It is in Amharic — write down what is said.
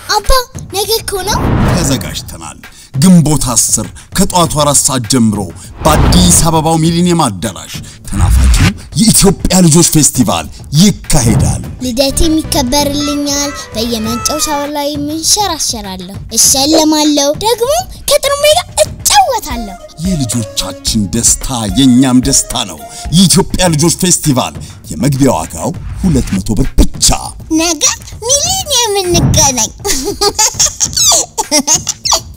አባ ነገ እኮ ነው ተዘጋጅተናል ግንቦት 10 ከጧቱ 4 ሰዓት ጀምሮ በአዲስ አበባው ሚሊኒየም አዳራሽ ተናፋቂው የኢትዮጵያ ልጆች ፌስቲቫል ይካሄዳል ልደቴ የሚከበርልኛል በየመንጫው ላይ ምንሸራሸራለሁ እሸለማለሁ ደግሞ ከጥሩምቤ ጋር እጫወታለሁ የልጆቻችን ደስታ የኛም ደስታ ነው የኢትዮጵያ ልጆች ፌስቲቫል የመግቢያ ዋጋው 200 ብር ብቻ ነገ ሚሊኒየም እንገናኝ